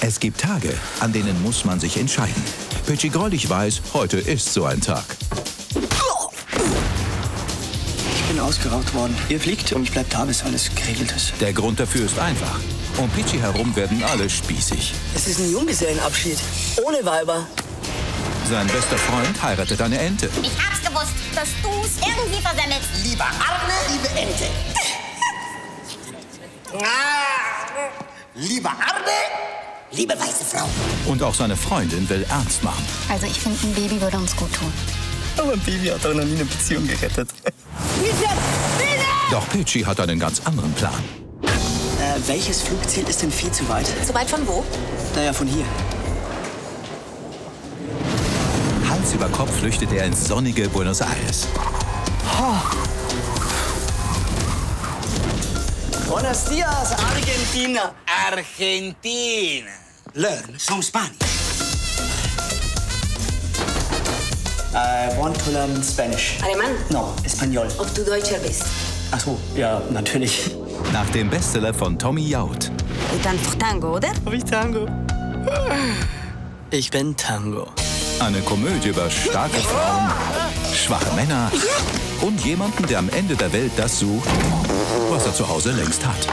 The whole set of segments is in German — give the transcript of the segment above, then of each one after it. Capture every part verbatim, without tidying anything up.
Es gibt Tage, an denen muss man sich entscheiden. Pitschi Grollig weiß, heute ist so ein Tag. Ich bin ausgeraubt worden. Ihr fliegt und ich bleib da, bis alles geregelt ist. Der Grund dafür ist einfach. Um Pitschi herum werden alle spießig. Es ist ein Junggesellenabschied. Ohne Weiber. Sein bester Freund heiratet eine Ente. Ich hab's gewusst, dass du's irgendwie versemmelst. Lieber Arne, liebe Ente. Lieber Arne, liebe weiße Frau. Und auch seine Freundin will ernst machen. Also ich finde, ein Baby würde uns gut tun. Aber ein Baby hat doch noch nie eine Beziehung gerettet. Doch Pitschi hat einen ganz anderen Plan. Äh, welches Flugziel ist denn viel zu weit? So weit von wo? Naja, von hier. Hals über Kopf flüchtet er ins sonnige Buenos Aires. Oh. Buenos dias, Argentina. Argentina. Learn some Spanish. I want to learn Spanish. Alemán? No, Español. Ob du Deutscher bist? Ach so, ja, natürlich. Nach dem Bestseller von Tommy Jaud. Und dann für Tango, oder? Hab ich Tango? Ich bin Tango. Eine Komödie über starke Frauen, schwache Männer und jemanden, der am Ende der Welt das sucht, was er zu Hause längst hat.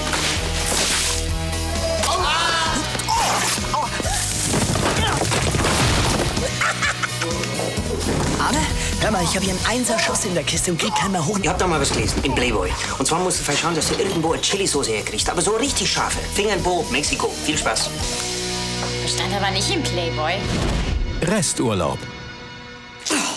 Aber, hör mal, ich habe hier einen Einser-Schuss in der Kiste und krieg keinen mehr hoch. Ich hab da mal was gelesen, in Playboy. Und zwar musst du vielleicht schauen, dass du irgendwo eine Chilisauce herkriegst. Aber so richtig scharfe. Finger in Po, Mexiko. Viel Spaß. Stand aber nicht im Playboy. Resturlaub. Oh.